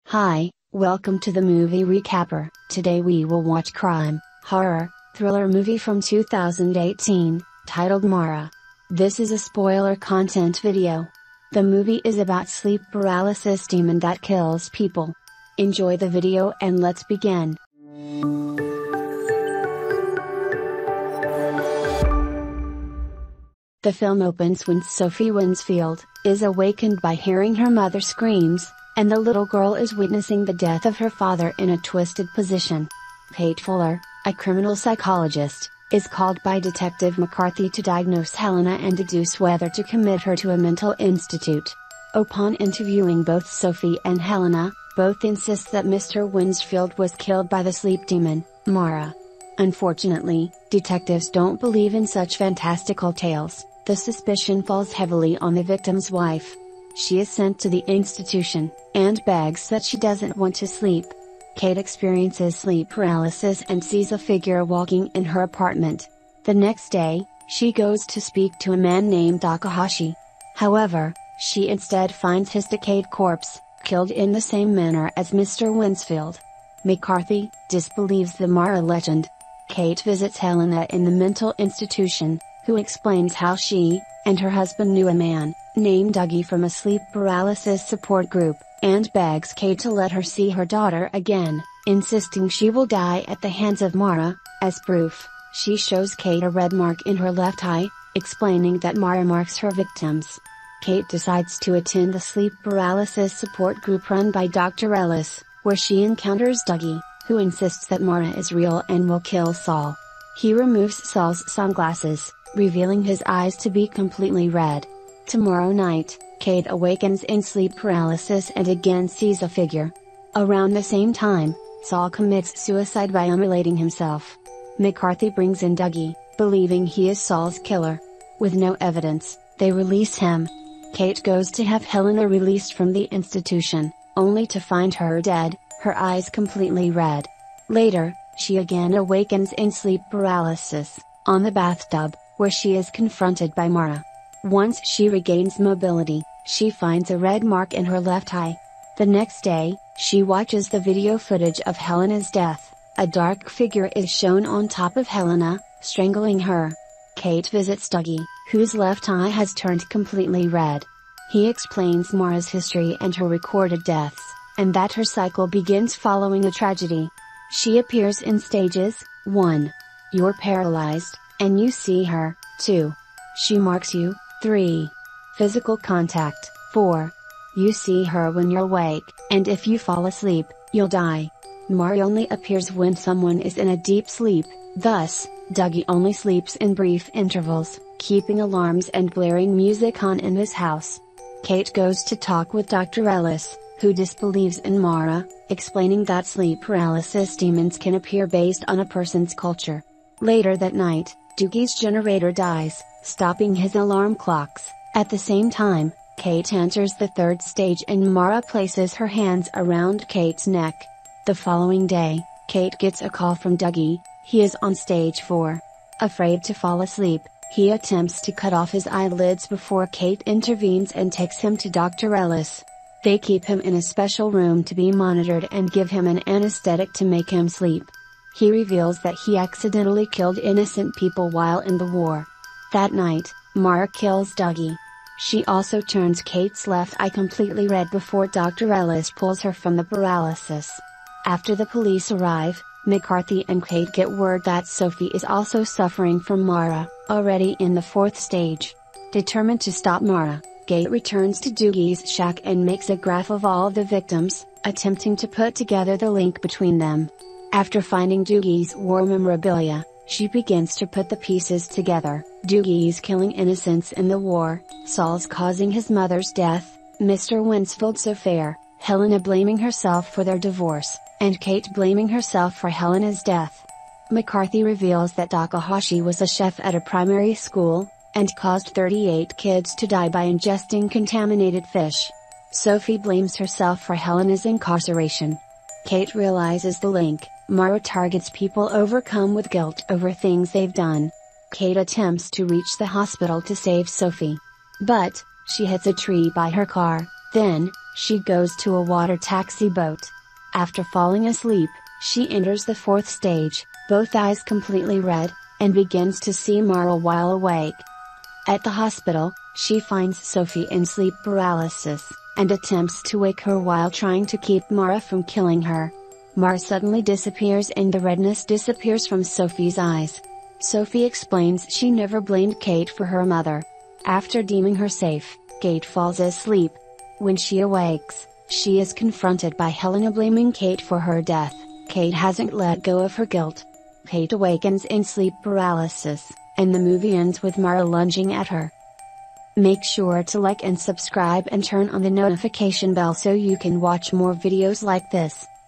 Hi, welcome to the movie recapper. Today we will watch crime, horror, thriller movie from 2018, titled Mara. This is a spoiler content video. The movie is about sleep paralysis demon that kills people. Enjoy the video and let's begin. The film opens when Sophie Winsfield is awakened by hearing her mother screams, and the little girl is witnessing the death of her father in a twisted position. Kate Fuller, a criminal psychologist, is called by Detective McCarthy to diagnose Helena and deduce whether to commit her to a mental institute. Upon interviewing both Sophie and Helena, both insist that Mr. Winsfield was killed by the sleep demon, Mara. Unfortunately, detectives don't believe in such fantastical tales. The suspicion falls heavily on the victim's wife. She is sent to the institution, and begs that she doesn't want to sleep. Kate experiences sleep paralysis and sees a figure walking in her apartment. The next day, she goes to speak to a man named Takahashi. However, she instead finds his decayed corpse, killed in the same manner as Mr. Winsfield. McCarthy disbelieves the Mara legend. Kate visits Helena in the mental institution, who explains how she and her husband knew a man named Dougie from a sleep paralysis support group, and begs Kate to let her see her daughter again, insisting she will die at the hands of Mara. As proof, she shows Kate a red mark in her left eye, explaining that Mara marks her victims. Kate decides to attend the sleep paralysis support group run by Dr. Ellis, where she encounters Dougie, who insists that Mara is real and will kill Saul. He removes Saul's sunglasses, revealing his eyes to be completely red. Tomorrow night, Kate awakens in sleep paralysis and again sees a figure. Around the same time, Saul commits suicide by immolating himself. McCarthy brings in Dougie, believing he is Saul's killer. With no evidence, they release him. Kate goes to have Helena released from the institution, only to find her dead, her eyes completely red. Later, she again awakens in sleep paralysis, on the bathtub, where she is confronted by Mara. Once she regains mobility, she finds a red mark in her left eye. The next day, she watches the video footage of Helena's death. A dark figure is shown on top of Helena, strangling her. Kate visits Dougie, whose left eye has turned completely red. He explains Mara's history and her recorded deaths, and that her cycle begins following a tragedy. She appears in stages. 1. You're paralyzed, and you see her. 2. She marks you. 3. Physical contact. 4. You see her when you're awake, and if you fall asleep, you'll die. Mara only appears when someone is in a deep sleep, thus, Dougie only sleeps in brief intervals, keeping alarms and blaring music on in his house. Kate goes to talk with Dr. Ellis, who disbelieves in Mara, explaining that sleep paralysis demons can appear based on a person's culture. Later that night, Dougie's generator dies, stopping his alarm clocks. At the same time, Kate enters the third stage and Mara places her hands around Kate's neck. The following day, Kate gets a call from Dougie. He is on stage 4. Afraid to fall asleep, he attempts to cut off his eyelids before Kate intervenes and takes him to Dr. Ellis. They keep him in a special room to be monitored and give him an anesthetic to make him sleep. He reveals that he accidentally killed innocent people while in the war. That night, Mara kills Dougie. She also turns Kate's left eye completely red before Dr. Ellis pulls her from the paralysis. After the police arrive, McCarthy and Kate get word that Sophie is also suffering from Mara, already in the 4th stage. Determined to stop Mara, Kate returns to Dougie's shack and makes a graph of all the victims, attempting to put together the link between them. After finding Dougie's war memorabilia, she begins to put the pieces together. Dougie's killing innocents in the war, Saul's causing his mother's death, Mr. Winsfield's affair, Helena blaming herself for their divorce, and Kate blaming herself for Helena's death. McCarthy reveals that Takahashi was a chef at a primary school, and caused 38 kids to die by ingesting contaminated fish. Sophie blames herself for Helena's incarceration. Kate realizes the link. Mara targets people overcome with guilt over things they've done. Kate attempts to reach the hospital to save Sophie. But, she hits a tree by her car. Then, She goes to a water taxi boat. After falling asleep, she enters the fourth stage, both eyes completely red, and begins to see Mara while awake. At the hospital, she finds Sophie in sleep paralysis, and attempts to wake her while trying to keep Mara from killing her. Mara suddenly disappears and the redness disappears from Sophie's eyes. Sophie explains she never blamed Kate for her mother. After deeming her safe, Kate falls asleep. When she awakes, she is confronted by Helena blaming Kate for her death. Kate hasn't let go of her guilt. Kate awakens in sleep paralysis, and the movie ends with Mara lunging at her. Make sure to like and subscribe and turn on the notification bell so you can watch more videos like this.